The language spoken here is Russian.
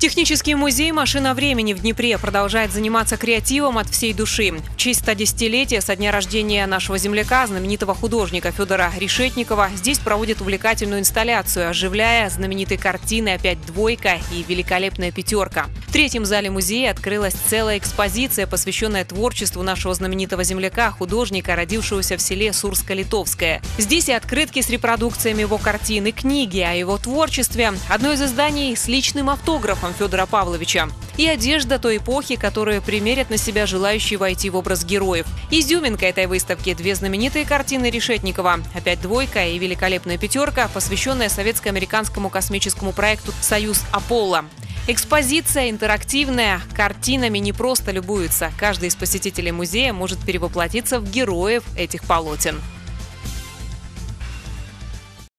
Технический музей «Машина времени» в Днепре продолжает заниматься креативом от всей души. В честь 110-летия со дня рождения нашего земляка, знаменитого художника Федора Решетникова, здесь проводят увлекательную инсталляцию, оживляя знаменитые картины «Опять двойка» и «Великолепная пятерка». В третьем зале музея открылась целая экспозиция, посвященная творчеству нашего знаменитого земляка, художника, родившегося в селе Сурско-Литовское. Здесь и открытки с репродукциями его картин, и книги о его творчестве. Одно из изданий с личным автографом Федора Павловича. И одежда той эпохи, которую примерят на себя желающие войти в образ героев. Изюминка этой выставки – две знаменитые картины Решетникова «Опять двойка» и «Великолепная пятерка», посвященная советско-американскому космическому проекту «Союз Аполло». Экспозиция интерактивная, картинами не просто любуется. Каждый из посетителей музея может перевоплотиться в героев этих полотен.